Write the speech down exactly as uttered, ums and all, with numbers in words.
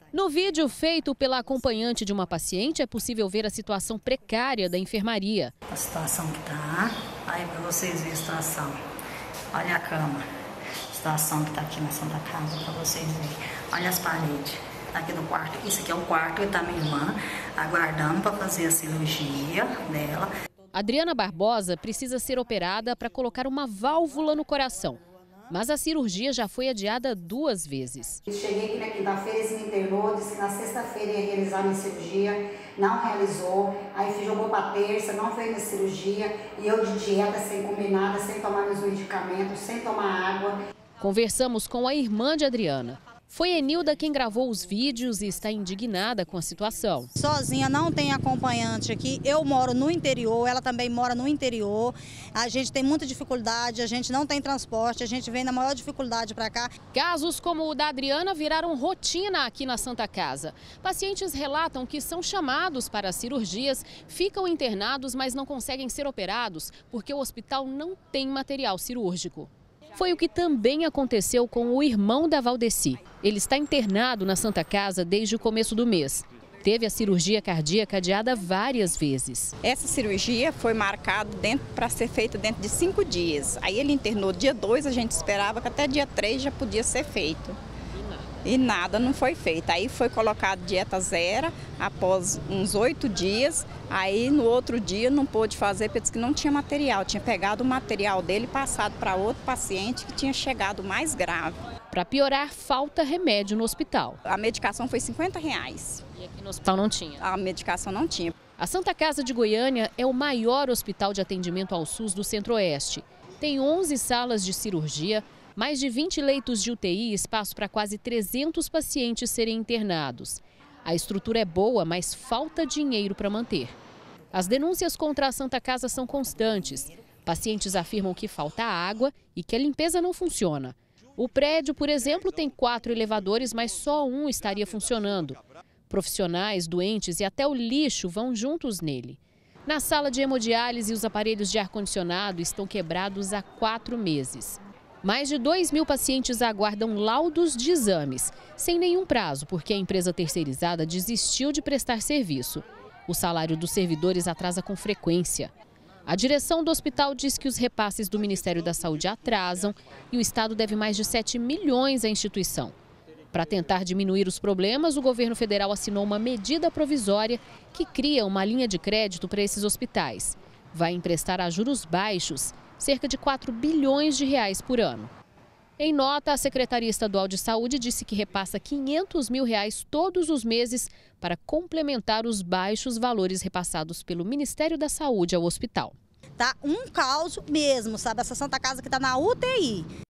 No vídeo feito pela acompanhante de uma paciente, é possível ver a situação precária da enfermaria. A situação que tá, aí para vocês verem a situação. Olha a cama, a situação que tá aqui na Santa Casa, para vocês verem. Olha as paredes, tá aqui no quarto. Isso aqui é o quarto, e tá minha irmã aguardando para fazer a cirurgia dela. Adriana Barbosa precisa ser operada para colocar uma válvula no coração. Mas a cirurgia já foi adiada duas vezes. Cheguei aqui na quinta-feira, eles me internou, disse que na sexta-feira ia realizar a minha cirurgia, não realizou. Aí jogou para terça, não fez minha cirurgia. E eu de dieta, sem comer nada, sem tomar meus medicamentos, sem tomar água. Conversamos com a irmã de Adriana. Foi Enilda quem gravou os vídeos e está indignada com a situação. Sozinha, não tem acompanhante aqui. Eu moro no interior, ela também mora no interior. A gente tem muita dificuldade, a gente não tem transporte, a gente vem na maior dificuldade para cá. Casos como o da Adriana viraram rotina aqui na Santa Casa. Pacientes relatam que são chamados para cirurgias, ficam internados, mas não conseguem ser operados porque o hospital não tem material cirúrgico. Foi o que também aconteceu com o irmão da Valdeci. Ele está internado na Santa Casa desde o começo do mês. Teve a cirurgia cardíaca adiada várias vezes. Essa cirurgia foi marcada para ser feita dentro de cinco dias. Aí ele internou dia dois, a gente esperava que até dia três já podia ser feito. E nada não foi feito. Aí foi colocado dieta zero após uns oito dias. Aí no outro dia não pôde fazer porque disse que não tinha material. Tinha pegado o material dele e passado para outro paciente que tinha chegado mais grave. Para piorar, falta remédio no hospital. A medicação foi cinquenta reais. E aqui no hospital não tinha? A medicação não tinha. A Santa Casa de Goiânia é o maior hospital de atendimento ao SUS do Centro-Oeste. Tem onze salas de cirurgia, mais de vinte leitos de U T I e espaço para quase trezentos pacientes serem internados. A estrutura é boa, mas falta dinheiro para manter. As denúncias contra a Santa Casa são constantes. Pacientes afirmam que falta água e que a limpeza não funciona. O prédio, por exemplo, tem quatro elevadores, mas só um estaria funcionando. Profissionais, doentes e até o lixo vão juntos nele. Na sala de hemodiálise, os aparelhos de ar-condicionado estão quebrados há quatro meses. Mais de dois mil pacientes aguardam laudos de exames, sem nenhum prazo, porque a empresa terceirizada desistiu de prestar serviço. O salário dos servidores atrasa com frequência. A direção do hospital diz que os repasses do Ministério da Saúde atrasam e o Estado deve mais de sete milhões à instituição. Para tentar diminuir os problemas, o governo federal assinou uma medida provisória que cria uma linha de crédito para esses hospitais. Vai emprestar a juros baixos, cerca de quatro bilhões de reais por ano. Em nota, a Secretaria Estadual de Saúde disse que repassa quinhentos mil reais todos os meses para complementar os baixos valores repassados pelo Ministério da Saúde ao hospital. Tá um caos mesmo, sabe? Essa Santa Casa que está na U T I.